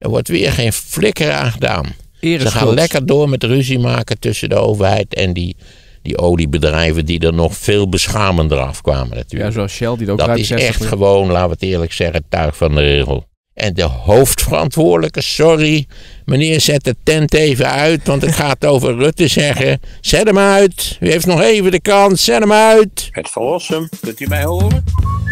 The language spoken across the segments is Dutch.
Er wordt weer geen flikker aan gedaan. Ereschuld. Ze gaan lekker door met ruzie maken tussen de overheid en die oliebedrijven die er nog veel beschamender afkwamen natuurlijk. Ja, zoals Shell die er ook Dat ruim is 60 echt miljoen. gewoon, laten we het eerlijk zeggen, tuig van de regel. En de hoofdverantwoordelijke, sorry, meneer zet de tent even uit, want het gaat over Rutte zeggen. Zet hem uit, u heeft nog even de kans, zet hem uit. Het verlossen, kunt u mij horen?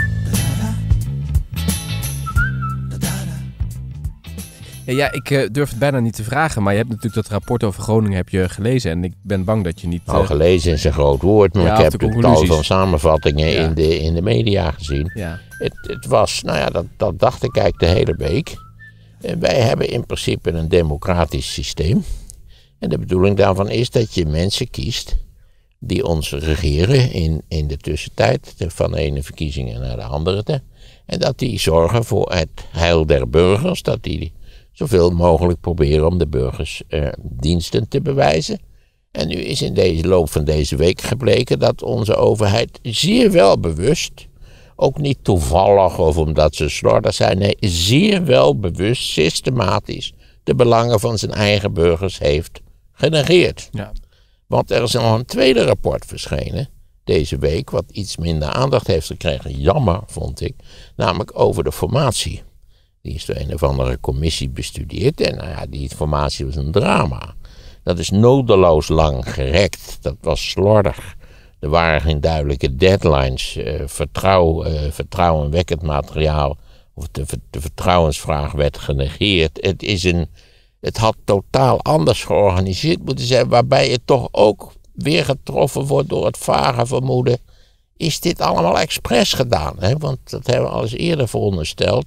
Ja, ik durf het bijna niet te vragen, maar je hebt natuurlijk dat rapport over Groningen heb je gelezen en ik ben bang dat je niet... Nou, gelezen is een groot woord, maar Ja, ik of heb de een tal conclusies. van samenvattingen Ja. in de media gezien. Ja. Het was, nou ja, dat dacht ik eigenlijk de hele week. Wij hebben in principe een democratisch systeem. En de bedoeling daarvan is dat je mensen kiest die ons regeren in de tussentijd, van de ene verkiezingen naar de andere. En dat die zorgen voor het heil der burgers, dat die zoveel mogelijk proberen om de burgers diensten te bewijzen. En nu is in deze loop van deze week gebleken dat onze overheid zeer wel bewust, ook niet toevallig of omdat ze slordig zijn, nee, zeer wel bewust, systematisch de belangen van zijn eigen burgers heeft genegeerd. Ja. Want er is nog een tweede rapport verschenen deze week, wat iets minder aandacht heeft gekregen. Jammer, vond ik. Namelijk over de formatie. Die is door een of andere commissie bestudeerd. En nou ja, die formatie was een drama. Dat is nodeloos lang gerekt. Dat was slordig. Er waren geen duidelijke deadlines. Vertrouwenwekkend materiaal. Of de vertrouwensvraag werd genegeerd. Het had totaal anders georganiseerd moeten zijn. Waarbij je toch ook weer getroffen wordt door het vage vermoeden. Is dit allemaal expres gedaan? Hè? Want dat hebben we al eens eerder verondersteld.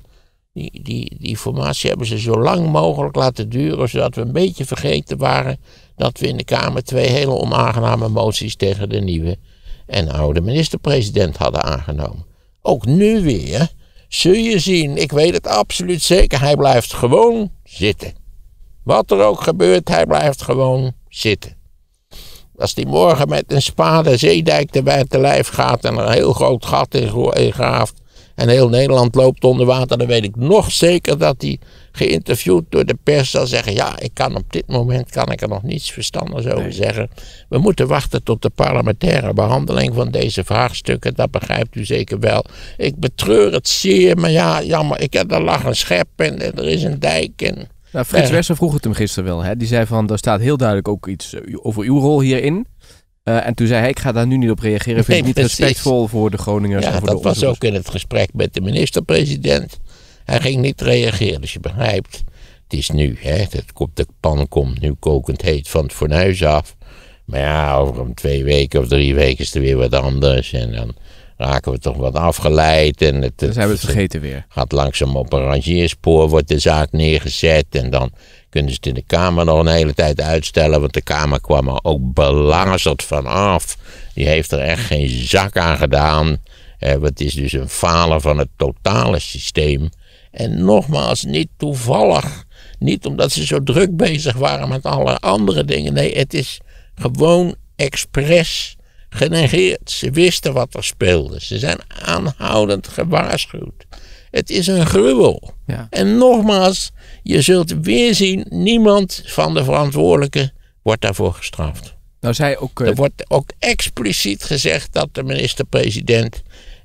Die formatie hebben ze zo lang mogelijk laten duren, zodat we een beetje vergeten waren dat we in de Kamer 2 hele onaangename moties tegen de nieuwe en oude minister-president hadden aangenomen. Ook nu weer zul je zien, ik weet het absoluut zeker, hij blijft gewoon zitten. Wat er ook gebeurt, hij blijft gewoon zitten. Als die morgen met een spade Zeedijk erbij te lijf gaat en er een heel groot gat in graaft en heel Nederland loopt onder water, dan weet ik nog zeker dat hij geïnterviewd door de pers zal zeggen, ja, op dit moment kan ik er nog niets verstandigs over zeggen. We moeten wachten tot de parlementaire behandeling van deze vraagstukken, dat begrijpt u zeker wel. Ik betreur het zeer, maar ja, jammer, er lag een schep en er is een dijk en... Nou, Frits Wester vroeg het hem gisteren wel. Hè? Die zei van, er staat heel duidelijk ook iets over uw rol hierin. En toen zei hij, ik ga daar nu niet op reageren. Ik vind het niet respectvol voor de Groningers. Ja, en voor dat de was ook in het gesprek met de minister-president. Hij ging niet reageren, dus je begrijpt. Het is nu, hè, de pan komt nu kokend heet van het fornuis af. Maar ja, over 2 weken of 3 weken is er weer wat anders. En dan raken we toch wat afgeleid. En dus hebben we het vergeten weer. Gaat langzaam op een rangeerspoor, wordt de zaak neergezet. En dan kunnen ze het in de Kamer nog een hele tijd uitstellen. Want de Kamer kwam er ook belazerd van af. Die heeft er echt geen zak aan gedaan. Het is dus een falen van het totale systeem. En nogmaals, niet toevallig. Niet omdat ze zo druk bezig waren met alle andere dingen. Nee, het is gewoon expres genegeerd. Ze wisten wat er speelde. Ze zijn aanhoudend gewaarschuwd. Het is een gruwel. Ja. En nogmaals, je zult weer zien, niemand van de verantwoordelijken wordt daarvoor gestraft. Nou, zei ook, er wordt ook expliciet gezegd dat de minister-president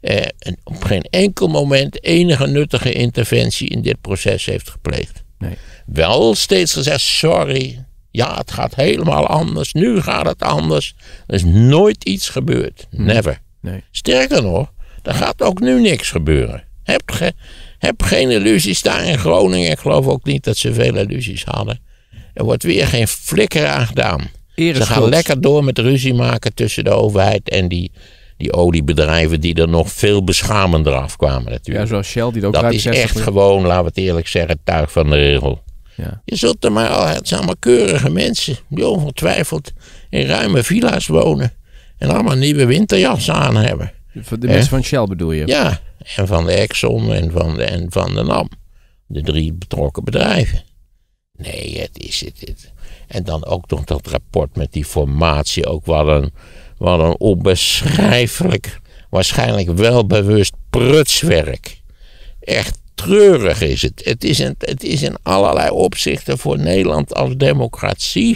op geen enkel moment enige nuttige interventie in dit proces heeft gepleegd. Nee. Wel steeds gezegd, sorry, ja, het gaat helemaal anders, nu gaat het anders. Er is nooit iets gebeurd. Never. Nee. Sterker nog, er gaat ook nu niks gebeuren. Heb geen illusies daar in Groningen. Ik geloof ook niet dat ze veel illusies hadden. Er wordt weer geen flikker aan gedaan. Ze gaan lekker door met ruzie maken tussen de overheid en die oliebedrijven die er nog veel beschamender afkwamen natuurlijk. Ja, zoals Shell die er ook dat ruim is 60 echt miljoen. gewoon, laten we het eerlijk zeggen, tuig van de regel. Ja. Je zult er maar al, het zijn allemaal keurige mensen die ongetwijfeld in ruime villa's wonen en allemaal nieuwe winterjassen aan hebben. De mensen van Shell bedoel je? Ja, en van de Exxon en van de NAM. De 3 betrokken bedrijven. Nee, het is het. En dan ook nog dat rapport met die formatie. Ook wat een onbeschrijfelijk, waarschijnlijk wel bewust prutswerk. Echt treurig is het. Het is in allerlei opzichten voor Nederland als democratie,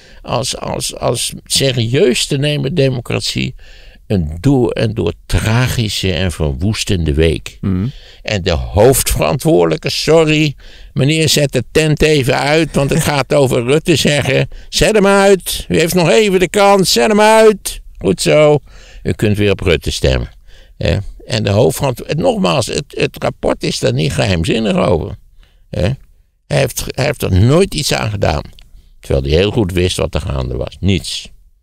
als serieus te nemen democratie, een door en door tragische en verwoestende week. En de hoofdverantwoordelijke, sorry, meneer, zet de tent even uit, want het gaat over Rutte zeggen. Zet hem uit, u heeft nog even de kans, zet hem uit. Goed zo, u kunt weer op Rutte stemmen. En de hoofdverantwoordelijke, nogmaals, het rapport is daar niet geheimzinnig over. Hij heeft er nooit iets aan gedaan. Terwijl hij heel goed wist wat er gaande was. Niets.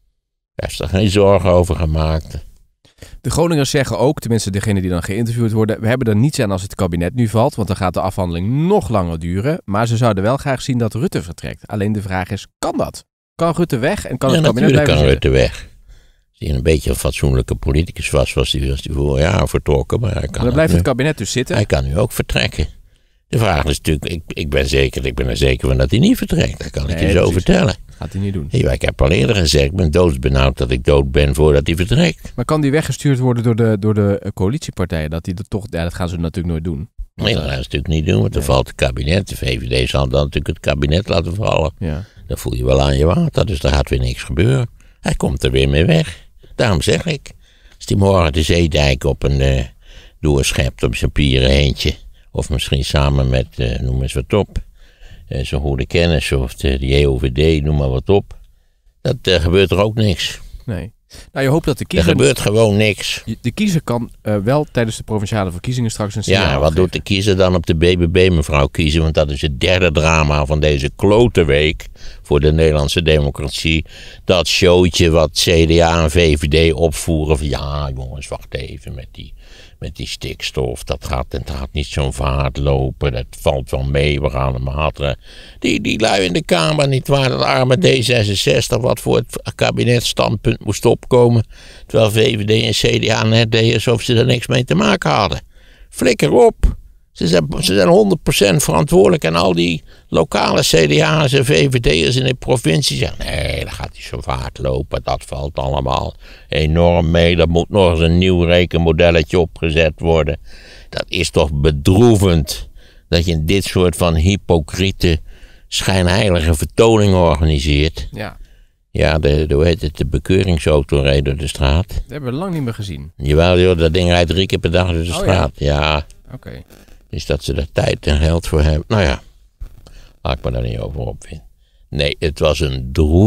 Hij heeft er geen zorgen over gemaakt. De Groningers zeggen ook, tenminste degene die dan geïnterviewd worden, we hebben er niets aan als het kabinet nu valt, want dan gaat de afhandeling nog langer duren. Maar ze zouden wel graag zien dat Rutte vertrekt. Alleen de vraag is, kan dat? Kan Rutte weg en kan het kabinet blijven zitten? Natuurlijk kan Rutte weg. Als hij een beetje een fatsoenlijke politicus was hij vorig jaar vertrokken. Maar hij kan maar dan blijft het kabinet dus zitten. Hij kan nu ook vertrekken. De vraag is natuurlijk, ik ben er zeker van dat hij niet vertrekt. Dat kan ik je zo vertellen. Gaat hij niet doen. Ja, ik heb al eerder gezegd, ik ben doodsbenauwd dat ik dood ben voordat hij vertrekt. Maar kan die weggestuurd worden door de coalitiepartijen? Dat die dat toch, ja, dat gaan ze natuurlijk nooit doen. Nee, dat gaan ze natuurlijk niet doen, want dan valt het kabinet. De VVD zal dan natuurlijk het kabinet laten vallen. Ja. Dan voel je wel aan je water, dus daar gaat weer niks gebeuren. Hij komt er weer mee weg. Daarom zeg ik, als hij morgen de zeedijk op een doorschept op zijn pieren eentje, of misschien samen met, noem eens wat op, zo'n goede kennis of de JOVD, noem maar wat op. Dat gebeurt er ook niks. Nee. Nou, je hoopt dat de kiezer... Er gebeurt gewoon niks. De kiezer kan wel tijdens de provinciale verkiezingen straks een signaal Ja, wat doet de kiezer dan op de BBB, mevrouw kiezen? Want dat is het derde drama van deze klote week voor de Nederlandse democratie. Dat showtje wat CDA en VVD opvoeren van ja, jongens, wacht even met die stikstof. Dat gaat niet zo'n vaart lopen. Dat valt wel mee. We gaan de maatregelen. Die lui in de Kamer niet waar. Dat arme D66 wat voor het kabinetsstandpunt moest opkomen. Terwijl VVD en CDA net deden alsof ze er niks mee te maken hadden. Flikker op. Ze zijn 100% verantwoordelijk. En al die lokale CDA's en VVD'ers in de provincie zeggen, nee, dat gaat niet zo vaart lopen. Dat valt allemaal enorm mee. Er moet nog eens een nieuw rekenmodelletje opgezet worden. Dat is toch bedroevend dat je dit soort van hypocriete, schijnheilige vertoningen organiseert. Ja. Ja, de bekeuringsauto reed door de straat. Dat hebben we lang niet meer gezien. Jawel, joh, dat ding rijdt 3 keer per dag door de straat. Ja. Oké. Is dat ze er tijd en geld voor hebben. Nou ja, laat ik me daar niet over opvinden. Nee, het was een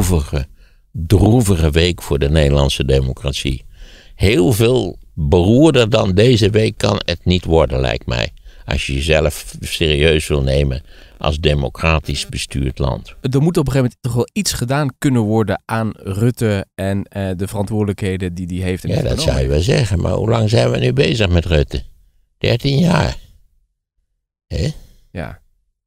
droevige week voor de Nederlandse democratie. Heel veel beroerder dan deze week kan het niet worden, lijkt mij. Als je jezelf serieus wil nemen als democratisch bestuurd land. Er moet op een gegeven moment toch wel iets gedaan kunnen worden aan Rutte en de verantwoordelijkheden die hij heeft. Ja, dat zou je wel zeggen. Maar hoe lang zijn we nu bezig met Rutte? 13 jaar. Hè? Ja.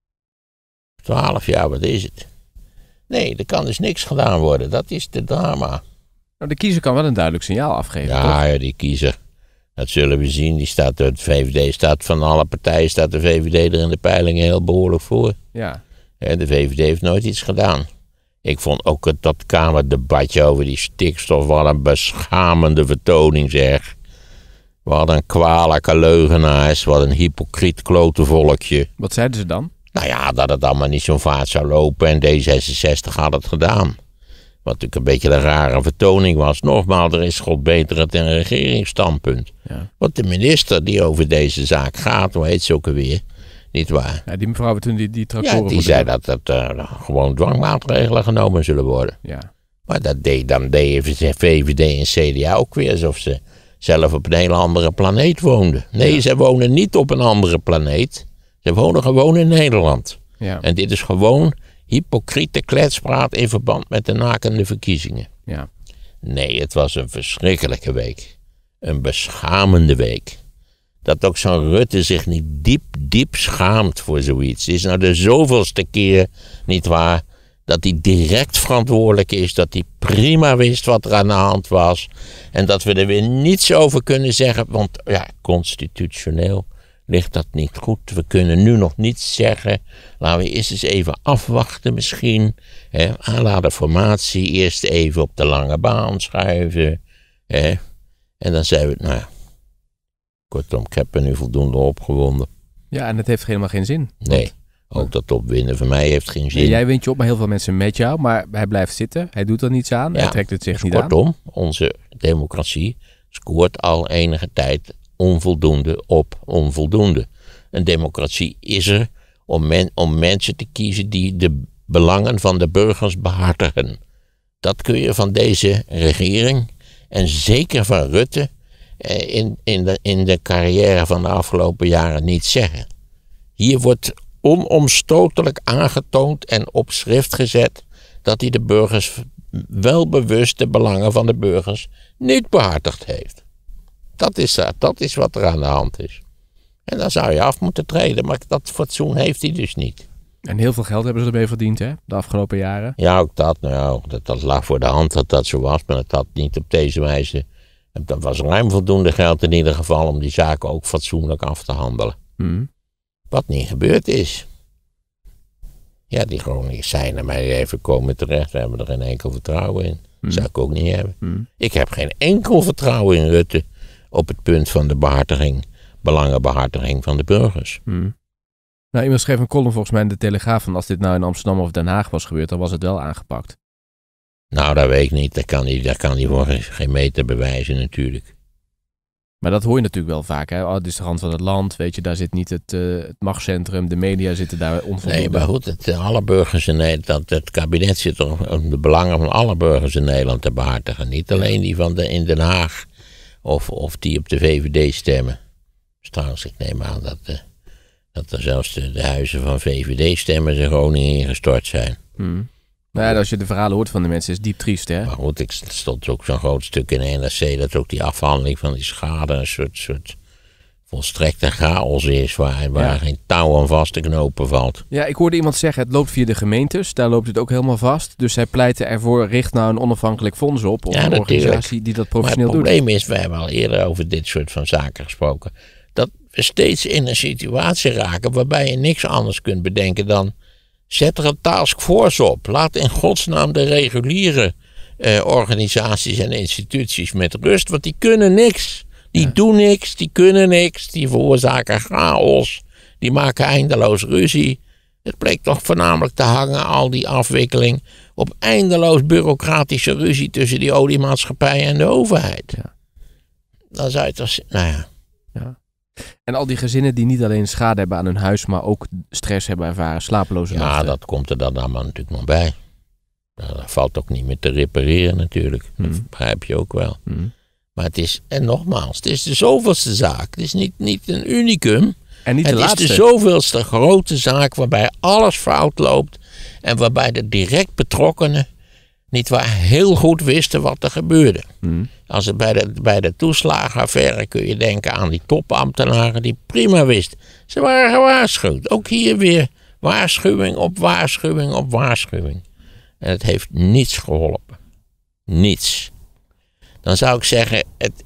12 jaar, wat is het? Nee, er kan dus niks gedaan worden. Dat is de drama. Nou, de kiezer kan wel een duidelijk signaal afgeven, toch? Ja, die kiezer. Dat zullen we zien. Die staat de VVD staat van alle partijen staat de VVD er in de peilingen heel behoorlijk voor. Ja. De VVD heeft nooit iets gedaan. Ik vond ook dat Kamerdebatje over die stikstof wat een beschamende vertoning, zeg. Wat een kwalijke leugenaars, wat een hypocriet klote volkje. Wat zeiden ze dan? Nou ja, dat het allemaal niet zo'n vaart zou lopen en D66 had het gedaan. Wat natuurlijk een beetje een rare vertoning was. Nogmaals, er is God beter het een regeringsstandpunt. Ja. Want de minister die over deze zaak gaat, hoe heet ze ook alweer, niet waar? Ja, die mevrouw toen die tractoren... Ja, die zei dat gewoon dwangmaatregelen genomen zullen worden. Ja. Maar dan deden VVD en CDA ook weer alsof ze zelf op een hele andere planeet woonden. Nee, ze wonen niet op een andere planeet. Ze wonen gewoon in Nederland. Ja. En dit is gewoon hypocriete kletspraat in verband met de nakende verkiezingen. Ja. Nee, het was een verschrikkelijke week. Een beschamende week. Dat ook zo'n Rutte zich niet diep schaamt voor zoiets. Het is nou de zoveelste keer, niet waar, dat hij direct verantwoordelijk is. Dat hij prima wist wat er aan de hand was. En dat we er weer niets over kunnen zeggen. Want ja, constitutioneel ligt dat niet goed. We kunnen nu nog niets zeggen. Laten we eerst eens even afwachten misschien. À la de formatie eerst even op de lange baan schuiven. En dan zijn we, nou ja. Kortom, ik heb er nu voldoende opgewonden. Ja, en het heeft helemaal geen zin. Nee, ook dat opwinden van mij heeft geen zin. Nee, jij wint je op, maar heel veel mensen met jou. Maar hij blijft zitten. Hij doet er niets aan. Hij trekt het zich niet aan. Kortom, onze democratie scoort al enige tijd onvoldoende op onvoldoende. Een democratie is er om mensen te kiezen die de belangen van de burgers behartigen. Dat kun je van deze regering en zeker van Rutte in de carrière van de afgelopen jaren niet zeggen. Hier wordt onomstotelijk aangetoond en op schrift gezet dat hij de burgers wel bewust de belangen van de burgers niet behartigd heeft. Dat is wat er aan de hand is. En dan zou je af moeten treden, maar dat fatsoen heeft hij dus niet. En heel veel geld hebben ze ermee verdiend, hè? De afgelopen jaren. Ja, ook dat. Nou, dat lag voor de hand dat dat zo was, maar dat had niet op deze wijze. Dat was ruim voldoende geld in ieder geval om die zaken ook fatsoenlijk af te handelen. Wat niet gebeurd is. Ja, die Groningers zijn er maar even komen terecht. We hebben er geen enkel vertrouwen in. Dat zou ik ook niet hebben. Ik heb geen enkel vertrouwen in Rutte op het punt van de belangenbehartiging van de burgers. Nou, iemand schreef een column volgens mij in de Telegraaf van als dit nou in Amsterdam of Den Haag was gebeurd, dan was het wel aangepakt. Nou, dat weet ik niet. Daar kan hij voor geen meter bewijzen natuurlijk. Maar dat hoor je natuurlijk wel vaak. Hè? Oh, dit is de rand van het land, weet je, daar zit niet het machtscentrum, de media zitten daar onvoldoende. Nee, maar goed, alle burgers in Nederland, het kabinet zit er om de belangen van alle burgers in Nederland te behartigen. Niet alleen die van in Den Haag of die op de VVD stemmen. Dus trouwens, ik neem aan dat er zelfs de huizen van VVD-stemmers in Groningen ingestort zijn. Nou ja, als je de verhalen hoort van de mensen, is het diep triest, hè? Maar goed, er stond ook zo'n groot stuk in de NRC dat ook die afhandeling van die schade een soort volstrekte chaos is, waar geen touw aan vast te knopen valt. Ja, ik hoorde iemand zeggen, het loopt via de gemeentes, daar loopt het ook helemaal vast. Dus zij pleiten ervoor, richt nou een onafhankelijk fonds op, of een organisatie die dat professioneel doet. Maar het probleem is, wij hebben al eerder over dit soort van zaken gesproken, dat we steeds in een situatie raken waarbij je niks anders kunt bedenken dan zet er een taskforce op. Laat in godsnaam de reguliere organisaties en instituties met rust. Want die kunnen niks. Die doen niks. Die kunnen niks. Die veroorzaken chaos. Die maken eindeloos ruzie. Het bleek toch voornamelijk te hangen, al die afwikkeling, op eindeloos bureaucratische ruzie tussen die oliemaatschappij en de overheid. Ja. Dan zou je toch... Nou ja. En al die gezinnen die niet alleen schade hebben aan hun huis, maar ook stress hebben ervaren, slapeloze nachten. Ja, dat komt er dan allemaal natuurlijk nog bij. Nou, dat valt ook niet meer te repareren natuurlijk. Dat begrijp je ook wel. Maar het is, en nogmaals, het is de zoveelste zaak. Het is niet een unicum. En niet de laatste. Het is de zoveelste grote zaak waarbij alles fout loopt. En waarbij de direct betrokkenen nietwaar heel goed wisten wat er gebeurde. Als het bij de toeslagenaffaire kun je denken aan die topambtenaren die prima wisten. Ze waren gewaarschuwd. Ook hier weer waarschuwing op waarschuwing op waarschuwing. En het heeft niets geholpen. Niets. Dan zou ik zeggen,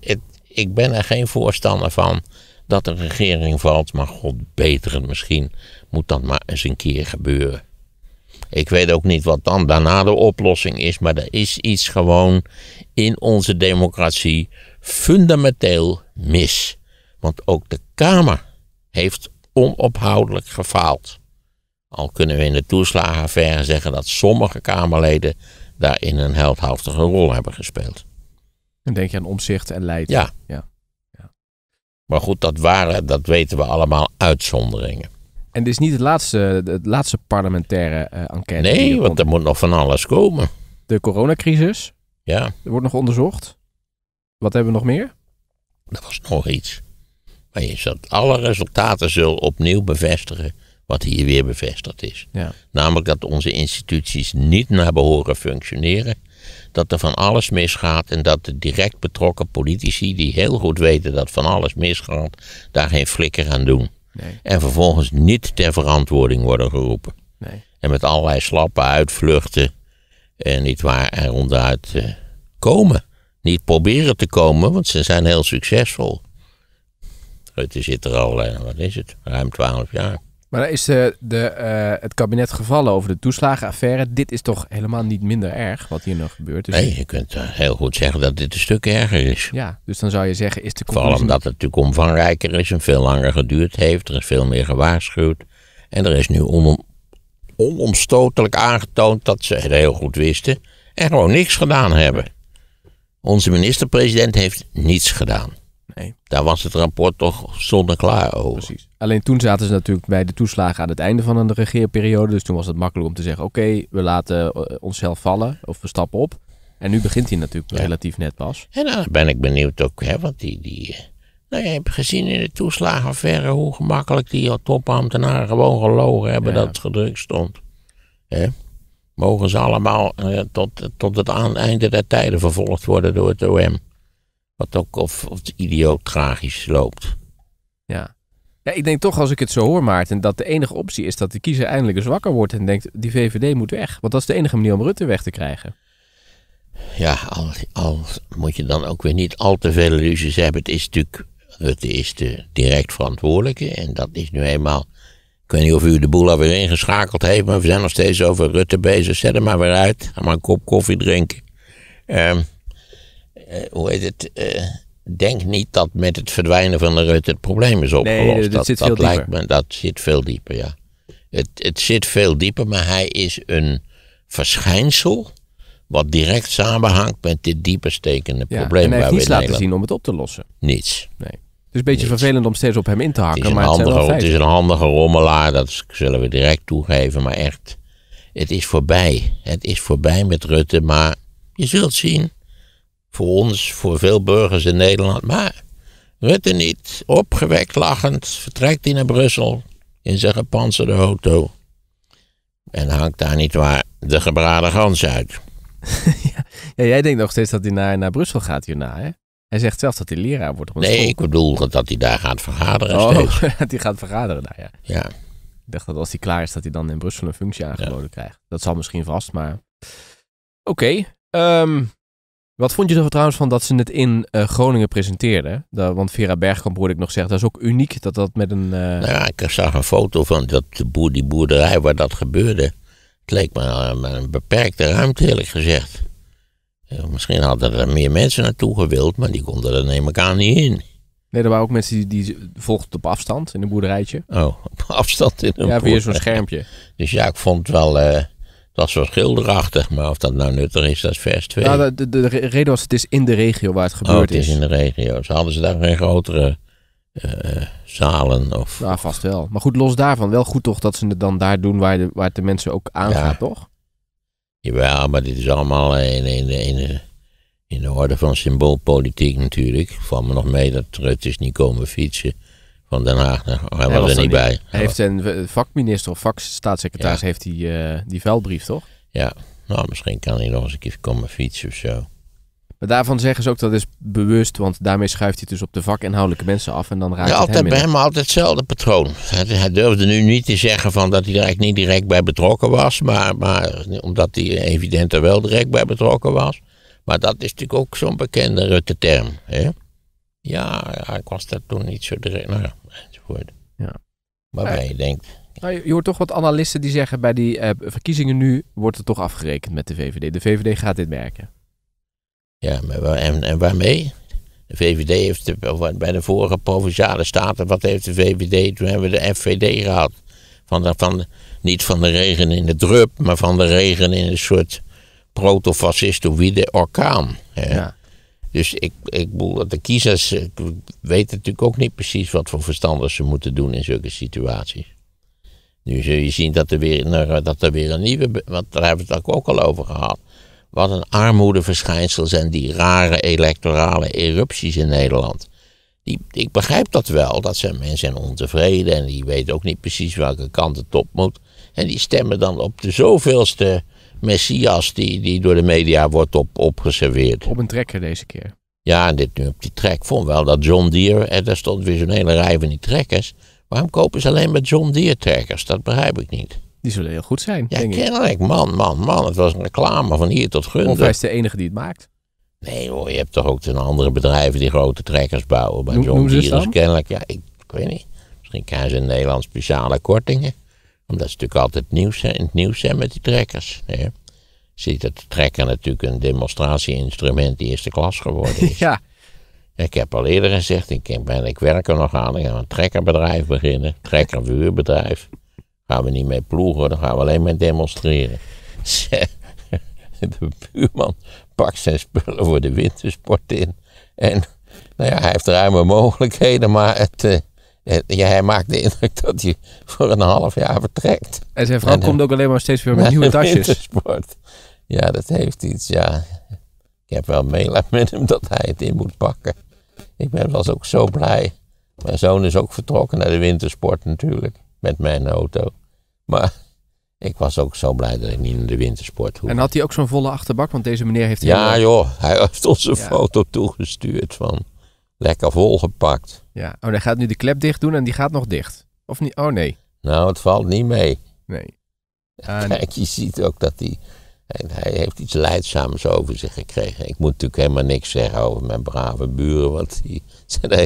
ik ben er geen voorstander van dat de regering valt. Maar god beter het misschien moet dat maar eens een keer gebeuren. Ik weet ook niet wat dan daarna de oplossing is, maar er is iets gewoon in onze democratie fundamenteel mis. Want ook de Kamer heeft onophoudelijk gefaald. Al kunnen we in de toeslagenaffaire zeggen dat sommige Kamerleden daarin een heldhaftige rol hebben gespeeld. Dan denk je aan Omtzigt en Leijt. Ja. Maar goed, dat weten we allemaal, uitzonderingen. En dit is niet het laatste parlementaire enquête. Nee, want er moet nog van alles komen. De coronacrisis. Ja. Er wordt nog onderzocht. Wat hebben we nog meer? Er was nog iets. Maar alle resultaten zullen opnieuw bevestigen wat hier weer bevestigd is. Ja. Namelijk dat onze instituties niet naar behoren functioneren. Dat er van alles misgaat en dat de direct betrokken politici, die heel goed weten dat van alles misgaat, daar geen flikker aan doen. Nee. En vervolgens niet ter verantwoording worden geroepen. Nee. En met allerlei slappe uitvluchten nietwaar er onderuit komen. Niet proberen te komen, want ze zijn heel succesvol. Rutte zit er al, wat is het, ruim 12 jaar. Maar dan is het kabinet gevallen over de toeslagenaffaire. Dit is toch helemaal niet minder erg wat hier nog gebeurt. Dus Nee, je kunt heel goed zeggen dat dit een stuk erger is. ja, dus dan zou je zeggen, is de Vooral conclusie... omdat het natuurlijk omvangrijker is en veel langer geduurd heeft. Er is veel meer gewaarschuwd. En er is nu onomstotelijk aangetoond dat ze het heel goed wisten en gewoon niks gedaan hebben. Onze minister-president heeft niets gedaan. Nee. Daar was het rapport toch zonneklaar over. Precies. Alleen toen zaten ze natuurlijk bij de toeslagen aan het einde van de regeerperiode. Dus toen was het makkelijk om te zeggen, oké, we laten onszelf vallen of we stappen op. En nu begint hij natuurlijk relatief net pas. En dan ben ik benieuwd ook, hè, want je hebt gezien in de toeslagenaffaire hoe gemakkelijk die topambtenaren gewoon gelogen hebben dat het gedrukt stond. Hè? Mogen ze allemaal tot het einde der tijden vervolgd worden door het OM. Wat ook of het idioot tragisch loopt. Ja. Ja, ik denk toch als ik het zo hoor, Maarten, dat de enige optie is dat de kiezer eindelijk eens wakker wordt en denkt, die VVD moet weg. Want dat is de enige manier om Rutte weg te krijgen. Ja, al moet je dan ook weer niet al te veel illusies hebben. Het is natuurlijk, Rutte is de direct verantwoordelijke en dat is nu eenmaal... Ik weet niet of u de boel alweer ingeschakeld heeft, maar we zijn nog steeds over Rutte bezig. Zet hem maar weer uit. Ga maar een kop koffie drinken. Hoe heet het? Denk niet dat met het verdwijnen van de Rutte het probleem is opgelost. Nee, dat zit veel dieper. Lijkt me, dat zit veel dieper, ja. Het zit veel dieper, maar hij is een verschijnsel wat direct samenhangt met dit dieper stekende probleem. En hij heeft waar niets we laten zien om het op te lossen. Niets. Nee. Het is een beetje vervelend om steeds op hem in te hakken. Het is een handige rommelaar, dat zullen we direct toegeven. Maar echt, het is voorbij. Het is voorbij met Rutte. Maar je zult zien, voor ons, voor veel burgers in Nederland. Maar Rutte niet. Opgewekt, lachend, vertrekt hij naar Brussel in zijn gepantserde auto. En hangt daar niet waar de gebraden gans uit. Ja, jij denkt nog steeds dat hij naar Brussel gaat hierna, hè? Hij zegt zelfs dat hij leraar wordt op een school. Nee, ik bedoel dat hij daar gaat vergaderen steeds. Dat hij gaat vergaderen daar, ja. Ja. Ik dacht dat als hij klaar is, dat hij dan in Brussel een functie aangeboden krijgt. Dat zal misschien vast, maar... Oké. Wat vond je er trouwens van dat ze het in Groningen presenteerden? Want Vera Bergkamp hoorde ik nog zeggen, dat is ook uniek dat dat met een... Nou ja, ik zag een foto van die boerderij waar dat gebeurde. Het leek me een beperkte ruimte, eerlijk gezegd. Misschien hadden er meer mensen naartoe gewild, maar die konden er neem ik aan niet in. Nee, er waren ook mensen die volgden op afstand in een boerderijtje. Oh, op afstand in een boerderij. Ja, weer zo'n schermpje. Dus ja, ik vond het wel, dat was wel schilderachtig, maar of dat nou nuttig is, dat is vers 2. Nou, de reden was, het is in de regio waar het gebeurd is. Het is in de regio. Dus hadden ze daar geen grotere zalen? Of, nou, vast wel. Maar goed, los daarvan, wel goed toch dat ze het dan daar doen waar het de mensen ook aangaat, toch? Jawel, maar dit is allemaal in de orde van symboolpolitiek natuurlijk. Ik val me nog mee dat Rutte is niet komen fietsen van Den Haag. Hij was er niet bij. Hij heeft zijn vakminister of vakstaatssecretaris heeft die vuilbrief, toch? Ja, nou misschien kan hij nog eens een keer komen fietsen of zo. Maar daarvan zeggen ze ook dat is bewust, want daarmee schuift hij dus op de vakinhoudelijke mensen af en dan raakt het altijd hem in. bij hem altijd hetzelfde patroon. Hij durfde nu niet te zeggen van dat hij er eigenlijk niet direct bij betrokken was, maar omdat hij evident er wel direct bij betrokken was. Maar dat is natuurlijk ook zo'n bekende Rutte-term. Hè? Ja, ik was daar toen niet zo direct, nou ja, enzovoort. Ja. Waarbij je denkt... Nou, je hoort toch wat analisten die zeggen bij die verkiezingen nu wordt er toch afgerekend met de VVD. De VVD gaat dit merken. Ja, en waarmee? De VVD heeft bij de vorige Provinciale Staten, wat heeft de VVD? Toen hebben we de FVD gehad. Niet van de regen in de drup, maar van de regen in een soort proto-fascistoïde orkaan. Ja. Dus ik bedoel, de kiezers weten natuurlijk ook niet precies wat voor verstandig ze moeten doen in zulke situaties. Nu zul je zien dat er weer een nieuwe, want daar hebben we het ook al over gehad. Wat een armoedeverschijnsel zijn die rare electorale erupties in Nederland. Ik begrijp dat wel, dat zijn mensen ontevreden en die weten ook niet precies welke kant het op moet. En die stemmen dan op de zoveelste Messias die door de media wordt opgeserveerd. Op een trekker deze keer. Ja, en dit nu op die trek. Ik vond wel dat John Deere, daar stond weer zo'n hele rij van die trekkers. Waarom kopen ze alleen maar John Deere trekkers? Dat begrijp ik niet. Die zullen heel goed zijn, ja, denk ik. Kennelijk, man. Het was een reclame van hier tot Gunder. Of hij is de enige die het maakt. Nee hoor, je hebt toch ook andere bedrijven die grote trekkers bouwen. Bij John Deere is kennelijk, ja, ik weet niet. Misschien krijgen ze in Nederland speciale kortingen. Omdat ze natuurlijk altijd in het nieuws zijn met die trekkers. Hè. Je ziet dat de trekker natuurlijk een demonstratie-instrument die eerste klas geworden is. Ja. Ik heb al eerder gezegd, ik werk er nog aan. Ik ga een trekkerbedrijf beginnen. Trekkerverhuurbedrijf. Gaan we niet mee ploegen, dan gaan we alleen mee demonstreren. De buurman pakt zijn spullen voor de wintersport in. En nou ja, hij heeft ruime mogelijkheden, maar hij maakt de indruk dat hij voor een half jaar vertrekt. En zijn vrouw komt ook alleen maar steeds weer met nieuwe tasjes. Wintersport. Ja, dat heeft iets, ja. Ik heb wel meelijden met hem dat hij het in moet pakken. Ik was ook zo blij. Mijn zoon is ook vertrokken naar de wintersport natuurlijk. Met mijn auto. Maar ik was ook zo blij dat ik niet naar de wintersport hoefde. En had hij ook zo'n volle achterbak? Want deze meneer heeft... Ja joh, hij heeft ons een foto toegestuurd van lekker volgepakt. Ja, oh, hij gaat nu de klep dicht doen en die gaat nog dicht. Of niet? Oh nee. Nou, het valt niet mee. Nee. Kijk, je ziet ook dat hij heeft iets lijdzaams over zich gekregen. Ik moet natuurlijk helemaal niks zeggen over mijn brave buren. Want die zei,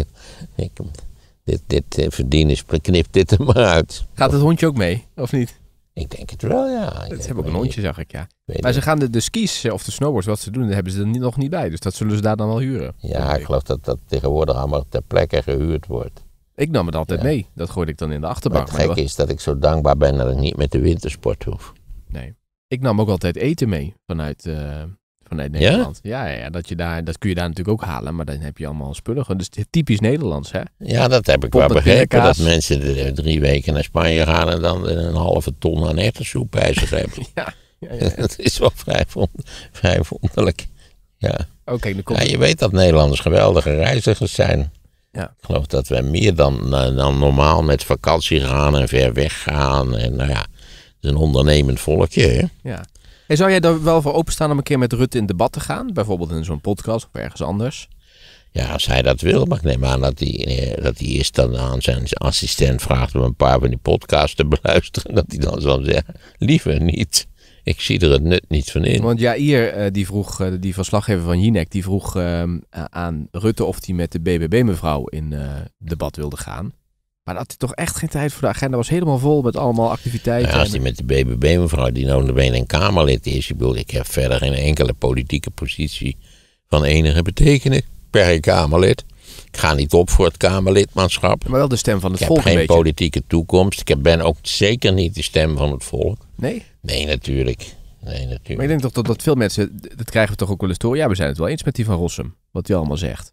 dit verdienen, knip dit er maar uit. Gaat het hondje ook mee, of niet? Ik denk het wel, ja. Ze hebben ook een hondje, zag ik, ja. Maar ze gaan de skis of de snowboards, wat ze doen, daar hebben ze er nog niet bij. Dus dat zullen ze daar dan wel huren. Ja, ik geloof dat tegenwoordig allemaal ter plekke gehuurd wordt. Ik nam het altijd mee. Dat gooide ik dan in de achterbank. Maar het gekke is dat ik zo dankbaar ben dat ik niet met de wintersport hoef. Nee. Ik nam ook altijd eten mee vanuit Nederland. Ja, dat kun je daar natuurlijk ook halen, maar dan heb je allemaal spullen. Dus typisch Nederlands, hè? Ja, dat heb ik wel begrepen. Dat mensen 3 weken naar Spanje gaan en dan een halve ton aan erwtensoep bij zich hebben. Ja. Dat is wel vrij wonderlijk. Ja. Okay, Je weet dat Nederlanders geweldige reizigers zijn. Ja. Ik geloof dat wij meer dan normaal met vakantie gaan en ver weg gaan. En nou ja, het is een ondernemend volkje, hè? Ja. Hey, zou jij er wel voor openstaan om een keer met Rutte in debat te gaan? Bijvoorbeeld in zo'n podcast of ergens anders? Ja, als hij dat wil. Maar ik neem aan dat hij eerst dan aan zijn assistent vraagt om een paar van die podcasts te beluisteren. Dat hij dan zal zeggen, liever niet. Ik zie er het nut niet van in. Want Jair, die verslaggever van Jinek, die vroeg aan Rutte of hij met de BBB-mevrouw in debat wilde gaan. Maar dat had hij toch echt geen tijd voor. De agenda was helemaal vol met allemaal activiteiten. Ja, als hij met de BBB-mevrouw, die notabene een Kamerlid is. Ik heb verder geen enkele politieke positie van enige betekenis per Kamerlid. Ik ga niet op voor het Kamerlidmaatschap. Maar wel de stem van het volk. Ik heb geen politieke toekomst. Ik ben ook zeker niet de stem van het volk. Nee? Nee, natuurlijk. Maar ik denk toch dat veel mensen, dat krijgen we toch ook wel eens door. Ja, we zijn het wel eens met die van Rossum, wat hij allemaal zegt.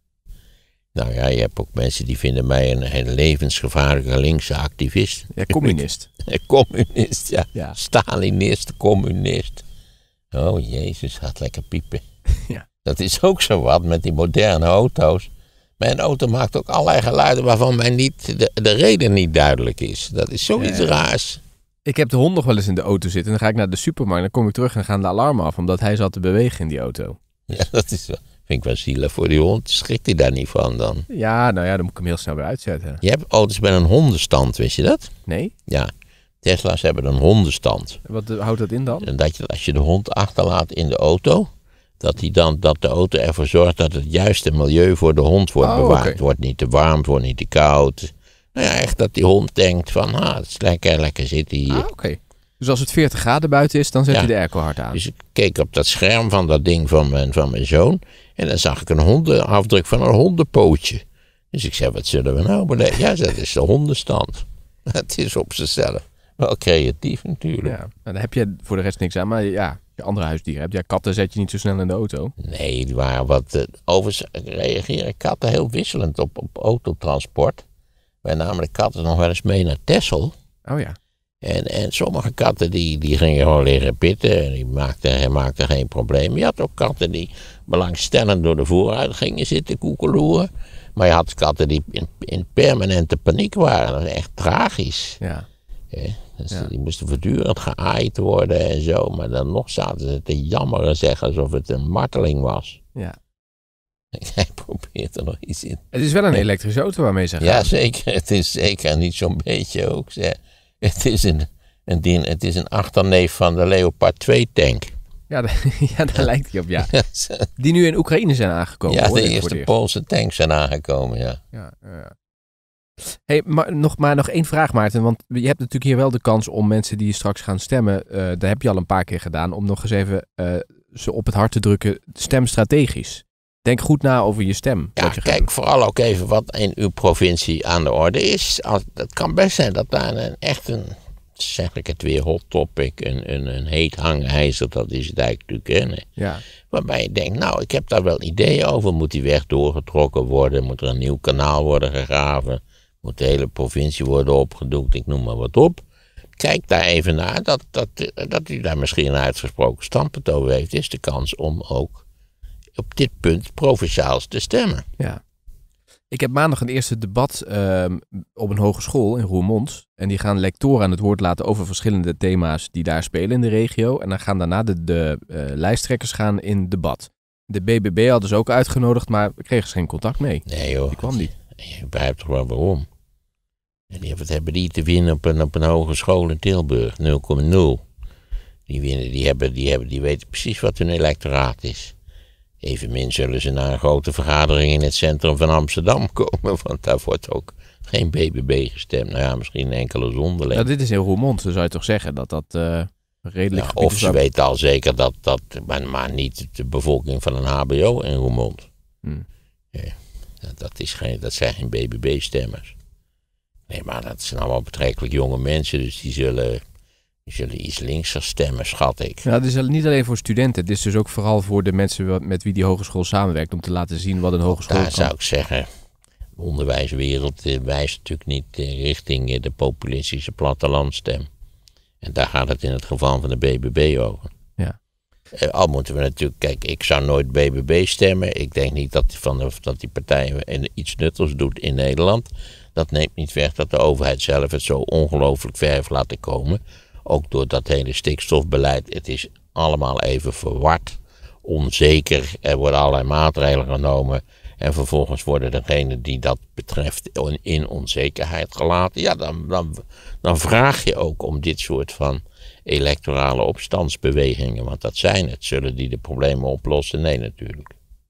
Nou ja, je hebt ook mensen die vinden mij een levensgevaarlijke linkse activist. Ja, communist. Communist, ja. Stalinist, communist. Oh, Jezus, gaat lekker piepen. Ja. Dat is ook zo wat met die moderne auto's. Mijn auto maakt ook allerlei geluiden waarvan mij niet de reden niet duidelijk is. Dat is zoiets raars. Ik heb de hond nog wel eens in de auto zitten. En dan ga ik naar de supermarkt. Dan kom ik terug en dan gaan de alarmen af. Omdat hij zat te bewegen in die auto. Ja, dat is wel, vind ik wel zielig voor die hond. Schrikt hij daar niet van dan? Ja, nou ja, dan moet ik hem heel snel weer uitzetten. Je hebt auto's met een hondenstand, wist je dat? Nee? Ja, Tesla's hebben een hondenstand. Wat houdt dat in dan? En dat als je de hond achterlaat in de auto, dat de auto ervoor zorgt dat het juiste milieu voor de hond wordt bewaard. Okay. Het wordt niet te warm, het wordt niet te koud. Nou ja, echt dat die hond denkt van, het is lekker zitten hier. Oké. Dus als het 40 graden buiten is, dan zet je de airco hard aan. Dus ik keek op dat scherm van dat ding van mijn zoon. En dan zag ik een afdruk van een hondenpootje. Dus ik zei, wat zullen we nou beleven? Ja, dat is de hondenstand. Het is op zichzelf wel creatief natuurlijk. Ja, nou, dan heb je voor de rest niks aan. Maar ja, je andere huisdieren hebt. Ja, katten zet je niet zo snel in de auto. Nee, die waren wat... overigens reageren katten heel wisselend op autotransport. Wij namen de katten nog wel eens mee naar Texel. Oh ja. En sommige katten die gingen gewoon liggen pitten. En die maakten geen probleem. Je had ook katten die belangstellend door de vooruit gingen zitten koekeloeren. Maar je had katten die in permanente paniek waren. Dat is echt tragisch. Ja. Dus die moesten voortdurend geaaid worden en zo. Maar dan nog zaten ze te jammeren, zeggen alsof het een marteling was. Ja. Hij probeert er nog iets in. Het is wel een elektrische auto waarmee ze gaan. Ja, zeker. Het is zeker niet zo'n beetje ook. Het is een achterneef van de Leopard 2 tank. Ja, daar lijkt hij op, ja. Die nu in Oekraïne zijn aangekomen. Ja, de eerste Poolse tanks zijn aangekomen, ja. Ja. Hey, maar nog één vraag, Maarten. Want je hebt natuurlijk hier wel de kans om mensen die straks gaan stemmen, daar heb je al een paar keer gedaan, om nog eens even ze op het hart te drukken, stem strategisch. Denk goed na over je stem. Ja, kijk vooral ook even wat in uw provincie aan de orde is. Het kan best zijn dat daar zeg ik het weer, hot topic, een heet hangijzer, dat is het eigenlijk natuurlijk. Ja. Waarbij je denkt, nou, ik heb daar wel ideeën over. Moet die weg doorgetrokken worden? Moet er een nieuw kanaal worden gegraven? Moet de hele provincie worden opgedoekt? Ik noem maar wat op. Kijk daar even naar. Dat u daar misschien een uitgesproken standpunt over heeft, is de kans om ook op dit punt provinciaals te stemmen. Ja. Ik heb maandag een eerste debat op een hogeschool in Roermond. En die gaan lectoren aan het woord laten over verschillende thema's die daar spelen in de regio. En dan gaan daarna de lijsttrekkers gaan in debat. De BBB hadden ze ook uitgenodigd, maar we kregen geen contact mee. Nee joh. Die kwam niet. Je begrijpt toch wel waarom. En wat hebben die te winnen op een hogeschool in Tilburg? 0,0. Die weten precies wat hun electoraat is. Evenmin zullen ze naar een grote vergadering in het centrum van Amsterdam komen, want daar wordt ook geen BBB gestemd. Nou ja, misschien een enkele zonderling. Ja, dit is in Roermond, dan zou je toch zeggen dat redelijk... Ja, of ze weten al zeker maar niet de bevolking van een HBO in Roermond. Ja, dat zijn geen BBB-stemmers. Nee, maar dat zijn allemaal betrekkelijk jonge mensen, dus die zullen iets linkser stemmen, schat ik. Ja, het is niet alleen voor studenten. Het is dus ook vooral voor de mensen met wie die hogeschool samenwerkt, om te laten zien wat een hogeschool kan. Daar zou ik zeggen, de onderwijswereld wijst natuurlijk niet richting de populistische plattelandstem. En daar gaat het in het geval van de BBB over. Ja. Al moeten we natuurlijk, kijk, ik zou nooit BBB stemmen. Ik denk niet dat die partij iets nuttigs doet in Nederland. Dat neemt niet weg dat de overheid zelf het zo ongelooflijk ver heeft laten komen. Ook door dat hele stikstofbeleid. Het is allemaal even verward, onzeker. Er worden allerlei maatregelen genomen. En vervolgens worden degenen die dat betreft in onzekerheid gelaten. Ja, dan vraag je ook om dit soort van electorale opstandsbewegingen. Want dat zijn het. Zullen die de problemen oplossen? Nee, natuurlijk.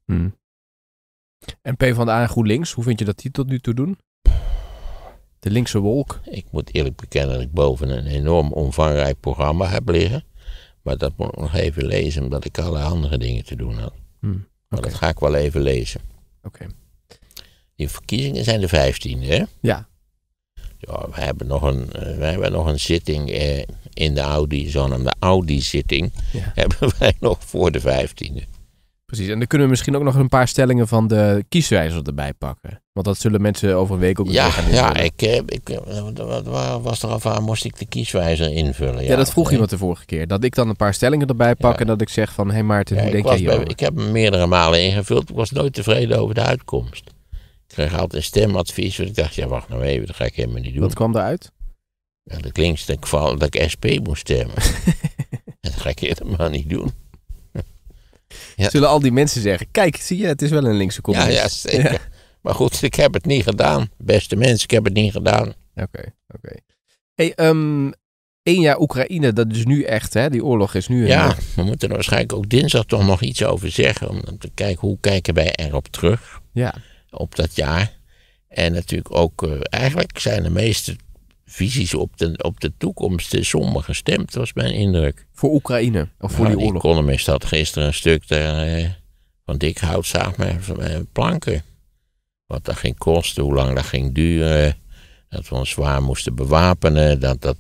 En PvdA en GroenLinks, hoe vind je dat die tot nu toe doen? De linkse wolk. Ik moet eerlijk bekennen dat ik boven een enorm omvangrijk programma heb liggen. Maar dat moet ik nog even lezen, omdat ik allerlei andere dingen te doen had. Maar dat ga ik wel even lezen. Oké. Die verkiezingen zijn de 15e, hè? Ja. Ja, we hebben nog een zitting in de Audi, zogenaamde Audi-zitting. Ja. Hebben wij nog voor de 15e. Precies, en dan kunnen we misschien ook nog een paar stellingen van de kieswijzer erbij pakken. Want dat zullen mensen over een week ook gaan invullen. Wat was er al aan? Moest ik de kieswijzer invullen? Ja, dat vroeg iemand de vorige keer. Dat ik dan een paar stellingen erbij pak en dat ik zeg van, hey Maarten, hoe denk jij hierover? Ik heb hem meerdere malen ingevuld. Ik was nooit tevreden over de uitkomst. Ik kreeg altijd een stemadvies. Want ik dacht, ja wacht nou even, dat ga ik helemaal niet doen. Wat kwam eruit? Ja, dat klinkt dat ik SP moest stemmen. En dat ga ik helemaal niet doen. Ja. Zullen al die mensen zeggen, kijk, zie je, het is wel een linkse communist. Ja, zeker. Ja. Maar goed, ik heb het niet gedaan. Beste mensen, ik heb het niet gedaan. Oké. Hey, 1 jaar Oekraïne, dat is nu echt, hè? Die oorlog is nu... We moeten er waarschijnlijk ook dinsdag toch nog iets over zeggen. Om te kijken, hoe kijken wij erop terug? Ja. Op dat jaar. En natuurlijk ook, eigenlijk zijn de meeste visies op de toekomst somber gestemd, was mijn indruk. Voor Oekraïne? Of voor die oorlog? De Economist had gisteren een stuk van dik houtzaag met planken. Wat dat ging kosten, hoe lang dat ging duren. Dat we ons zwaar moesten bewapenen.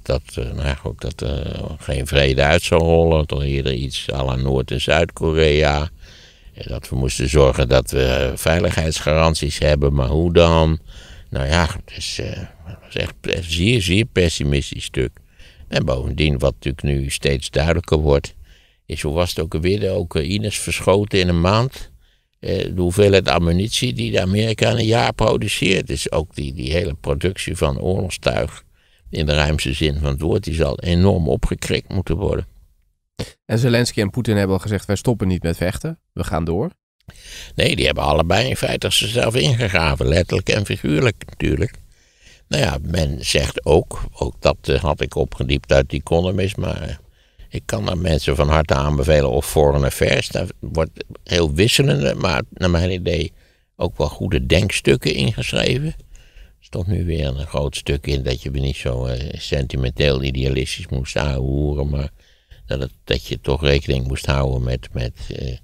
Dat er geen vrede uit zou rollen. Toch eerder iets à la Noord- en Zuid-Korea. Dat we moesten zorgen dat we veiligheidsgaranties hebben. Maar hoe dan? Nou ja, het was echt een zeer, zeer pessimistisch stuk. En bovendien, wat natuurlijk nu steeds duidelijker wordt, is hoe was het ook alweer, de Oekraïners verschoten in een maand. De hoeveelheid ammunitie die de Amerika in een jaar produceert. Dus ook die hele productie van oorlogstuig, in de ruimste zin van het woord, die zal enorm opgekrikt moeten worden. En Zelensky en Poetin hebben al gezegd, wij stoppen niet met vechten, we gaan door. Nee, die hebben allebei in feite zichzelf ingegraven, letterlijk en figuurlijk natuurlijk. Nou ja, men zegt ook dat had ik opgediept uit The Economist, maar ik kan daar mensen van harte aanbevelen of Foreign Affairs. Daar wordt heel wisselende, maar naar mijn idee ook wel goede denkstukken ingeschreven. stond nu weer een groot stuk in dat je weer niet zo sentimenteel idealistisch moest aanhoeren, maar dat je toch rekening moest houden met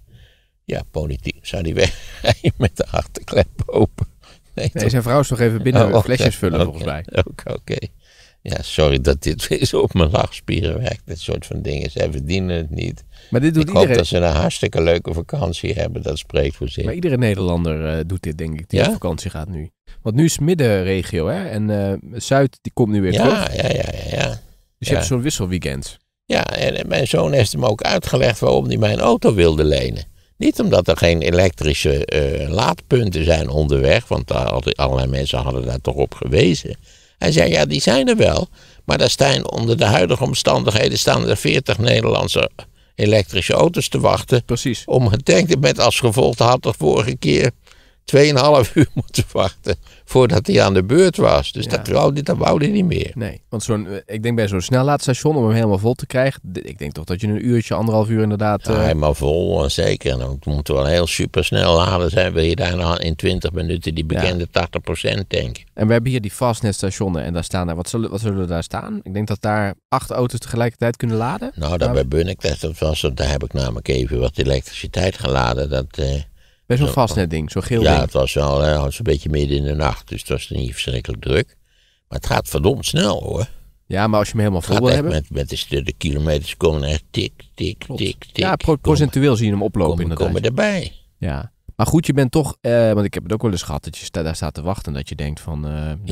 politiek. Zou die wegrijden met de achterklep open? Nee, zijn vrouw is nog even binnen flesjes vullen volgens mij. Oké. Ja, sorry dat dit weer zo op mijn lachspieren werkt. Dit soort van dingen. Zij verdienen het niet. Maar dit doet ik iedereen. hoop dat ze een hartstikke leuke vakantie hebben. Dat spreekt voor zich. Maar iedere Nederlander doet dit, denk ik, die op vakantie gaat nu. Want nu is het middenregio, hè? En Zuid, die komt nu weer terug. Ja. Dus je hebt zo'n wisselweekend. Ja, en mijn zoon heeft hem ook uitgelegd waarom hij mijn auto wilde lenen. Niet omdat er geen elektrische laadpunten zijn onderweg, want allerlei mensen hadden daar toch op gewezen. Hij zei, ja, die zijn er wel, maar daar staan onder de huidige omstandigheden er 40 Nederlandse elektrische auto's te wachten. Precies. Om getankt, met als gevolg had er vorige keer 2,5 uur moeten wachten voordat hij aan de beurt was. Dus dat wou hij niet meer. Nee, want ik denk bij zo'n snellaadstation, om hem helemaal vol te krijgen, ik denk toch dat je een uurtje, 1,5 uur inderdaad... Ja, helemaal vol, en zeker. En dan moet er wel heel supersnel laden zijn. Wil je daar nou in 20 minuten die bekende 80% tanken. En we hebben hier die fastnet-stationen en daar staan wat zullen daar staan? Ik denk dat daar 8 auto's tegelijkertijd kunnen laden. Nou, daar bij Bunnik, daar heb ik namelijk even wat elektriciteit geladen. Bij zo'n fastnet-ding, zo'n geel ding. Ja, het was wel een beetje midden in de nacht, dus het was niet verschrikkelijk druk. Maar het gaat verdomd snel, hoor. Ja, maar als je hem helemaal vol wil hebben... Met de kilometers komen echt tik. Ja, procentueel zie je hem oplopen inderdaad. Komen erbij. Ja, maar goed, je bent toch... want ik heb het ook wel eens gehad dat je daar staat te wachten, dat je denkt van...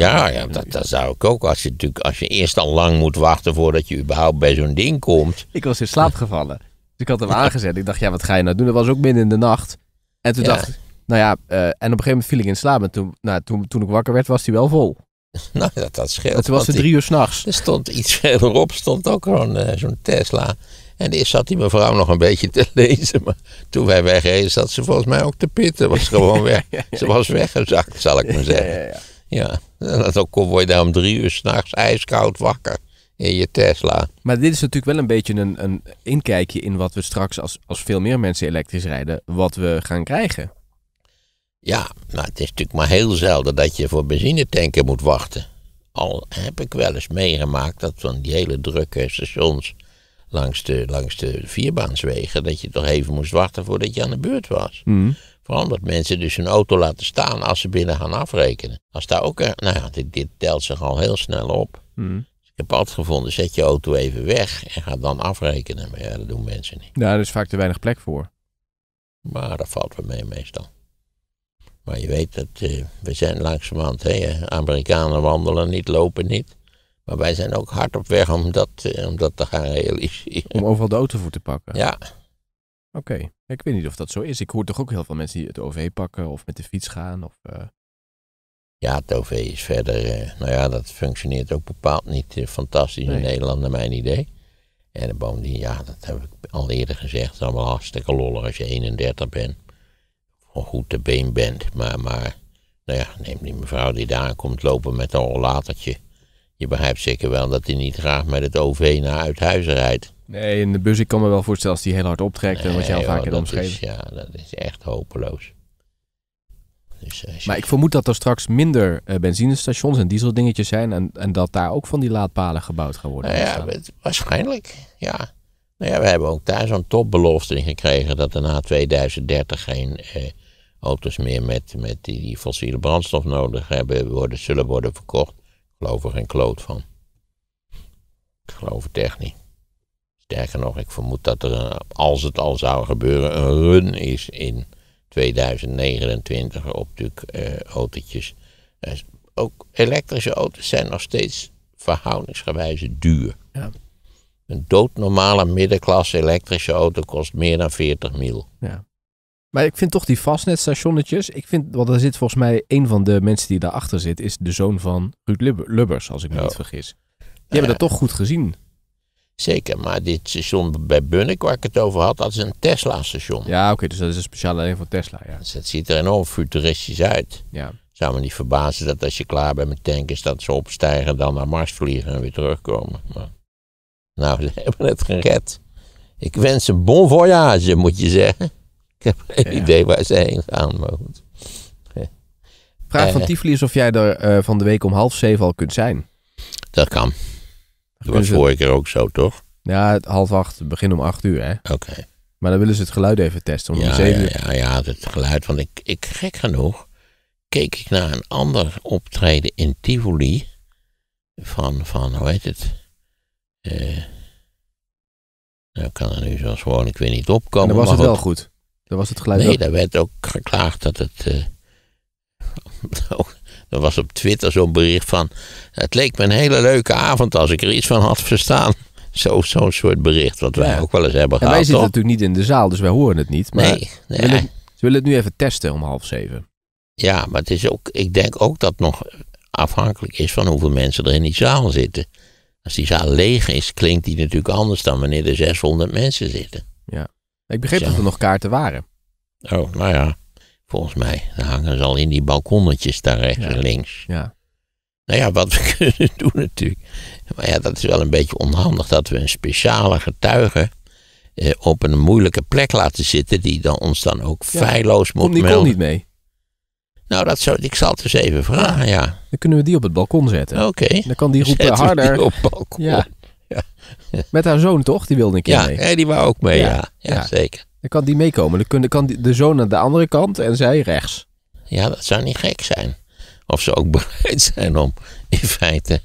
dat zou ik ook. Als je eerst al lang moet wachten voordat je überhaupt bij zo'n ding komt. Ik was in slaap gevallen. Dus ik had hem aangezet. Ik dacht, wat ga je nou doen? Dat was ook midden in de nacht. En toen dacht ik, en op een gegeven moment viel ik in slaap. En toen ik wakker werd, was hij wel vol. Nou, dat scheelt. En toen was het 3 uur 's nachts. Er stond iets verderop, stond ook gewoon zo'n Tesla. En eerst zat die mevrouw nog een beetje te lezen. Maar toen wij wegreden, zat ze volgens mij ook te pitten. Was gewoon weg. Ze was weggezakt, zal ik maar zeggen. Ja. En dan word je daar om 3 uur 's nachts ijskoud wakker. In je Tesla. Maar dit is natuurlijk wel een beetje een inkijkje in wat we straks, als veel meer mensen elektrisch rijden, wat we gaan krijgen. Ja, nou, het is natuurlijk maar heel zelden dat je voor benzinetanken moet wachten. Al heb ik wel eens meegemaakt dat van die hele drukke stations langs de vierbaanswegen, dat je toch even moest wachten voordat je aan de beurt was. Vooral omdat mensen dus hun auto laten staan als ze binnen gaan afrekenen. Als daar ook, dit telt zich al heel snel op. Ik heb altijd gevonden, zet je auto even weg en ga dan afrekenen. Maar ja, dat doen mensen niet. Ja, er is vaak te weinig plek voor. Maar dat valt wel mee meestal. Maar je weet dat we zijn langzamerhand, Amerikanen wandelen niet, lopen niet. Maar wij zijn ook hard op weg om dat te gaan realiseren. Om overal de auto voor te pakken? Ja. Oké. Ik weet niet of dat zo is. Ik hoor toch ook heel veel mensen die het OV pakken of met de fiets gaan. Ja, het OV is verder, dat functioneert ook bepaald niet fantastisch in Nederland naar mijn idee. En bovendien, dat heb ik al eerder gezegd, het is allemaal hartstikke lollig als je 31 bent. Of goed te been bent. Maar neem die mevrouw die daar komt lopen met een rollatertje. Je begrijpt zeker wel dat hij niet graag met het OV naar Uithuizen rijdt. Nee, in de bus, ik kan me wel voorstellen als die heel hard optrekt en wat je al vaker omschreven. Ja, dat is echt hopeloos. Dus, maar ik vermoed dat er straks minder benzinestations en dieseldingetjes zijn en dat daar ook van die laadpalen gebouwd gaan worden. Waarschijnlijk, ja. We hebben ook daar zo'n topbelofte in gekregen dat er na 2030 geen auto's meer met die fossiele brandstof nodig hebben zullen worden verkocht. Ik geloof er geen kloot van. Ik geloof het echt niet. Sterker nog, ik vermoed dat er, als het al zou gebeuren, een run is in 2029 op autootjes. Ook elektrische auto's zijn nog steeds verhoudingsgewijze duur. Ja. Een doodnormale middenklasse elektrische auto kost meer dan 40 mil. Ja. Maar ik vind toch die fastnetstationnetjes, want er zit volgens mij een van de mensen die daarachter zit, is de zoon van Ruud Lubbers, als ik me niet vergis. Die hebben dat toch goed gezien. Zeker, maar dit station bij Bunnik, waar ik het over had, dat is een Tesla-station. Ja, oké, dus dat is een speciale alleen voor Tesla, ja. Dus het ziet er enorm futuristisch uit. Ja. Zou me niet verbazen dat als je klaar bent met tanken, dat ze opstijgen, dan naar Mars vliegen en weer terugkomen. Maar, ze hebben het gered. Ik wens een bon voyage, moet je zeggen. Ik heb geen idee waar ze heen gaan, maar goed. Vraag van Tivoli is of jij er van de week om 6:30 al kunt zijn. Dat kan. Dat was vorige keer ook zo, toch? Ja, 7:30, begin om 8:00, hè? Oké. Maar dan willen ze het geluid even testen. Om 7 uur. Ja, het geluid. Want ik gek genoeg, keek ik naar een ander optreden in Tivoli. Van hoe heet het? Nou kan er nu zoals gewoon, ik weet niet opkomen. En dan was het wel goed. Dan was het geluid Nee, daar werd ook geklaagd dat het... er was op Twitter zo'n bericht van... Het leek me een hele leuke avond als ik er iets van had verstaan. Zo'n soort bericht wat wij ook wel eens hebben gehad. Wij zitten natuurlijk niet in de zaal, dus wij horen het niet. Maar nee. Ze willen het nu even testen om 6:30. Ja, maar het is ook, ik denk ook dat het nog afhankelijk is van hoeveel mensen er in die zaal zitten. Als die zaal leeg is, klinkt die natuurlijk anders dan wanneer er 600 mensen zitten. Ja. Ik begreep dat er nog kaarten waren. Oh, nou ja. Volgens mij hangen ze al in die balkonnetjes daar rechts en links. Ja. Nou ja, wat we kunnen doen natuurlijk. Maar ja, dat is wel een beetje onhandig dat we een speciale getuige op een moeilijke plek laten zitten. Die dan ons dan ook feilloos moet melden. Komt Nicole niet mee? Nou, ik zal het eens even vragen, ja. Dan kunnen we die op het balkon zetten. Oké. Dan kan die roepen harder. Die op het balkon. Ja. Met haar zoon toch? Die wilde een keer mee. Ja, die wou ook mee, ja, zeker. Dan kan die meekomen. Dan kan de zoon aan de andere kant en zij rechts. Ja, dat zou niet gek zijn. Of ze ook bereid zijn om in feite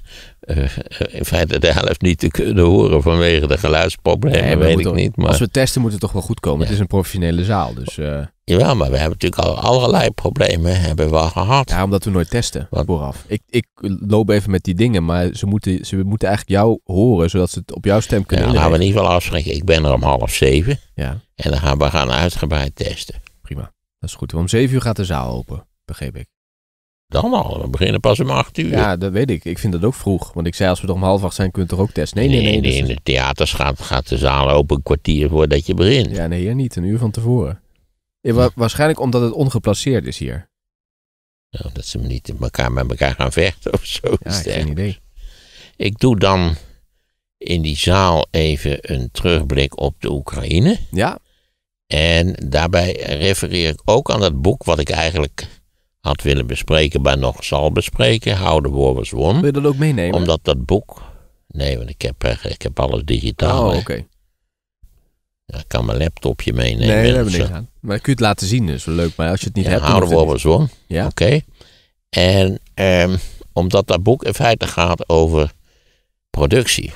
de helft niet te kunnen horen vanwege de geluidsproblemen, weet ik niet. Maar... Als we testen moet het toch wel goed komen. Ja. Het is een professionele zaal, dus... Jawel, maar we hebben natuurlijk al allerlei problemen hebben we al gehad. Ja, omdat we nooit testen vooraf. Ik loop even met die dingen, maar ze moeten eigenlijk jou horen, zodat ze het op jouw stem kunnen inleggen. Laten we in ieder geval afspreken. Ik ben er om 6:30. Ja. En dan gaan we uitgebreid testen. Prima, dat is goed. Om 7:00 gaat de zaal open, begreep ik. Dan al, we beginnen pas om 8:00. Ja, dat weet ik. Ik vind dat ook vroeg. Want ik zei, als we er om 7:30 zijn, kun je toch ook testen? Nee. In de theaters gaat de zaal open een kwartier voordat je begint. Ja, nee, hier niet. Een uur van tevoren. Waarschijnlijk omdat het ongeplaceerd is hier. Nou, dat ze niet met elkaar gaan vechten of zo. Ja, ik heb geen idee. Ik doe dan in die zaal even een terugblik op de Oekraïne. Ja. En daarbij refereer ik ook aan dat boek wat ik eigenlijk had willen bespreken, maar nog zal bespreken. How the War Was Won. Wil je dat ook meenemen? Omdat dat boek... Nee, want ik heb alles digitaal. Oh, oké. Ja, ik kan mijn laptopje meenemen. Nee, daar hebben we niks aan. Maar kun je het laten zien, dus wel leuk. Maar als je het niet hebt... How the War Was Won. Ja. Oké. En omdat dat boek in feite gaat over productie.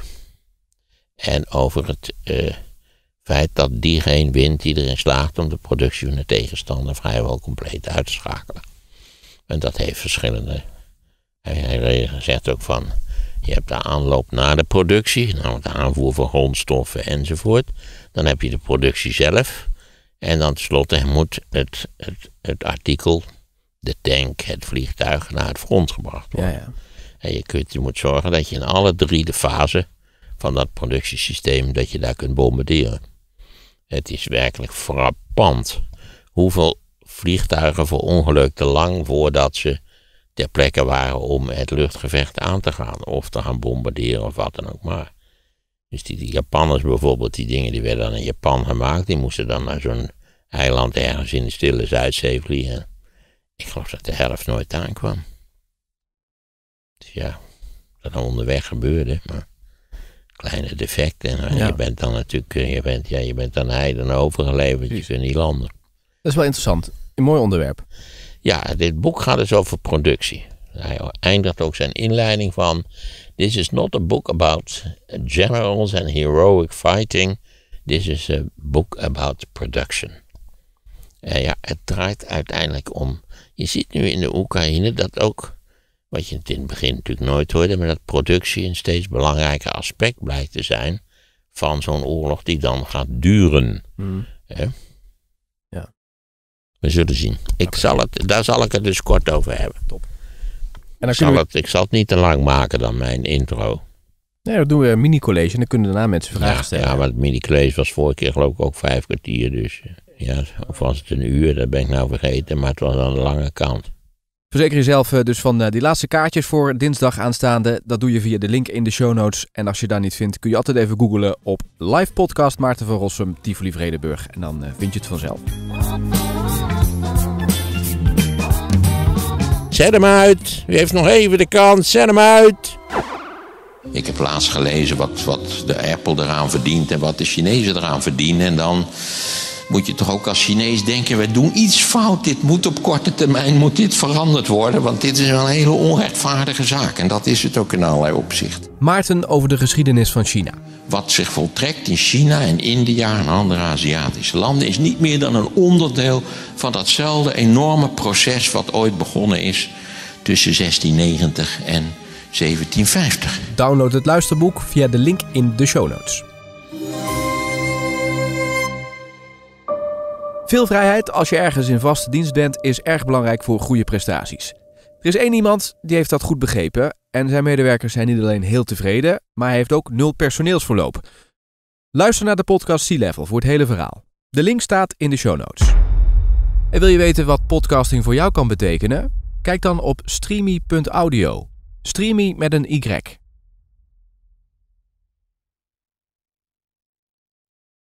En over het feit dat diegene wint die erin slaagt om de productie van de tegenstander vrijwel compleet uit te schakelen. En dat heeft verschillende... Hij zegt ook van... Je hebt de aanloop naar de productie, namelijk de aanvoer van grondstoffen enzovoort. Dan heb je de productie zelf. En dan tenslotte moet het artikel, de tank, het vliegtuig naar het front gebracht worden. Ja. En je moet zorgen dat je in alle 3 de fasen van dat productiesysteem, dat je daar kunt bombarderen. Het is werkelijk frappant hoeveel vliegtuigen verongelukten lang voordat ze ter plekke waren om het luchtgevecht aan te gaan. Of te gaan bombarderen of wat dan ook maar. Dus die Japanners bijvoorbeeld, die dingen die werden dan in Japan gemaakt. Die moesten dan naar zo'n eiland ergens in de stille Zuidzee vliegen. Ik geloof dat de helft nooit aankwam. Dus ja, dat dan onderweg gebeurde. Maar kleine defecten. En je bent dan natuurlijk, je bent dan heiden overgeleverd. Je kunt niet landen. Dat is wel interessant. Een mooi onderwerp. Ja, dit boek gaat dus over productie. Hij eindigt ook zijn inleiding van... This is not a book about generals and heroic fighting. This is a book about production. Het draait uiteindelijk om... Je ziet nu in de Oekraïne dat ook... Wat je in het begin natuurlijk nooit hoorde... maar dat productie een steeds belangrijker aspect blijkt te zijn... van zo'n oorlog die dan gaat duren. We zullen zien. Daar zal ik het dus kort over hebben. Top. En dan ik zal het niet te lang maken dan mijn intro. Nee, dan doen we een mini-college en dan kunnen daarna mensen vragen stellen. Ja, maar het mini-college was vorige keer geloof ik ook 5 kwartier. Dus of was het 1 uur, dat ben ik nou vergeten. Maar het was aan de lange kant. Verzeker jezelf dus van die laatste kaartjes voor dinsdag aanstaande. Dat doe je via de link in de show notes. En als je daar niet vindt, kun je altijd even googlen op live podcast Maarten van Rossum, Tivoli Vredenburg. En dan vind je het vanzelf. Zet hem uit. U heeft nog even de kans. Zet hem uit. Ik heb laatst gelezen wat de Apple eraan verdient en wat de Chinezen eraan verdienen. En dan moet je toch ook als Chinees denken, we doen iets fout. Dit moet op korte termijn veranderd worden. Want dit is een hele onrechtvaardige zaak. En dat is het ook in allerlei opzichten. Maarten over de geschiedenis van China. Wat zich voltrekt in China en India en andere Aziatische landen is niet meer dan een onderdeel van datzelfde enorme proces wat ooit begonnen is tussen 1690 en 1750. Download het luisterboek via de link in de show notes. Veel vrijheid als je ergens in vaste dienst bent is erg belangrijk voor goede prestaties. Er is één iemand die heeft dat goed begrepen en zijn medewerkers zijn niet alleen heel tevreden, maar hij heeft ook 0 personeelsverloop. Luister naar de podcast C-Level voor het hele verhaal. De link staat in de show notes. En wil je weten wat podcasting voor jou kan betekenen? Kijk dan op streamy.audio. Streamy met een Y.